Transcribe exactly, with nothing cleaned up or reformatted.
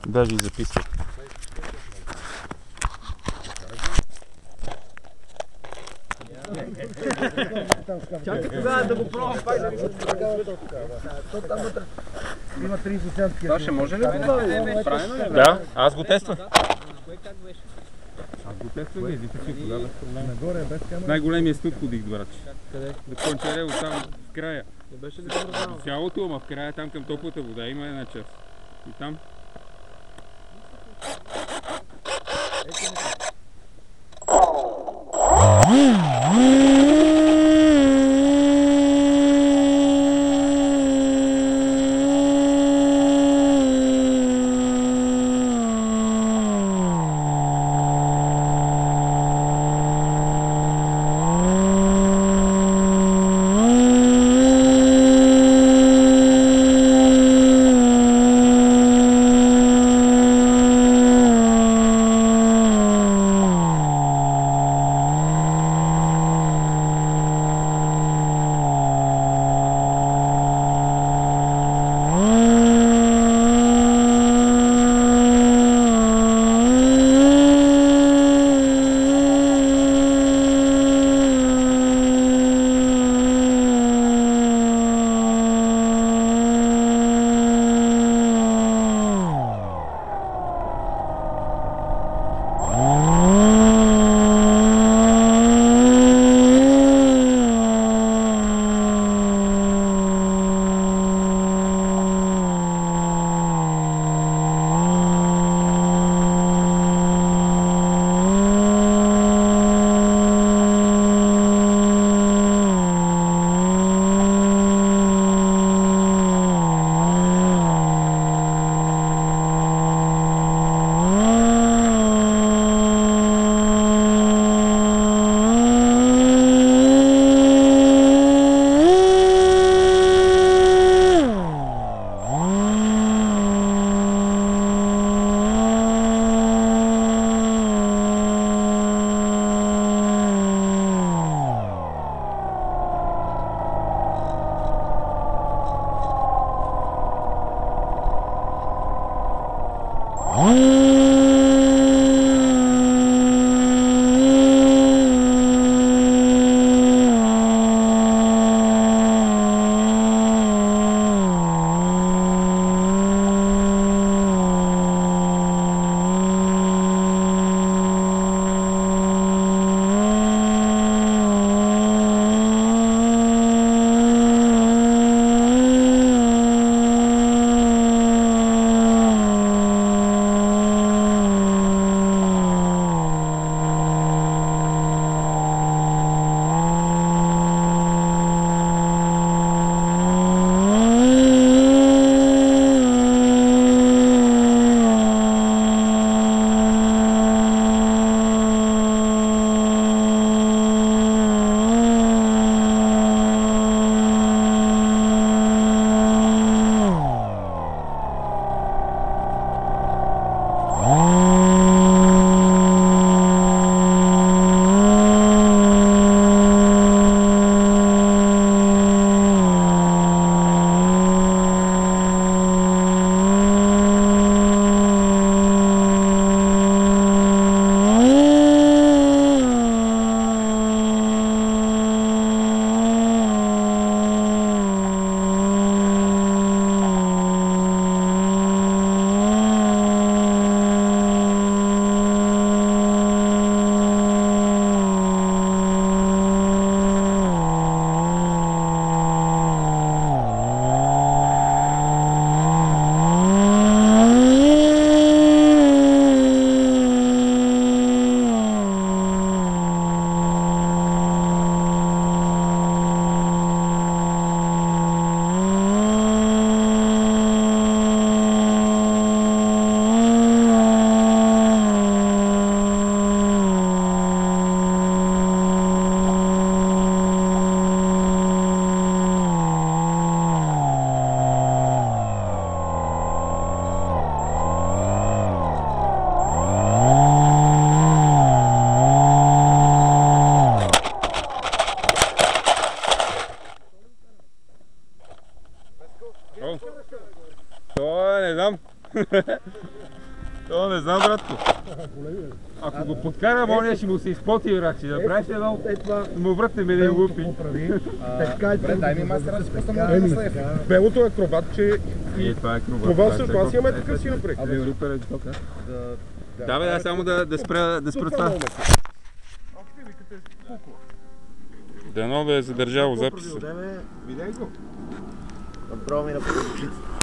Даже и записвах. Чакай тогава да го пробвам пак да го има тридесет процента. Това ще може ли да добави? Правилно ли? Да, аз го тествах. Аз го тествах и дефицит тогава без проблем. Нагоре без камера. Най-големия ступ ходих, брат. Къде? До Кончарево, там в края. Не беше ли по-раздално? Цялото, ама в края там към топлата вода има една част. И там. То не знам, братко. Ако го подкарам, оня ще му се изпоти, брат. Ще направиш едно, му вратне ме да лупи. Добре, дай ми мастера да спусна моята Еми, слев. белото е акробат, че И това е круга. това също, аз имаме такъв си напрек. Абе, супер е тук. Да, Да, бе, да, само да, да спра, да спра това. Дано да е задържало записа. Видей го. Направо ми на подключите.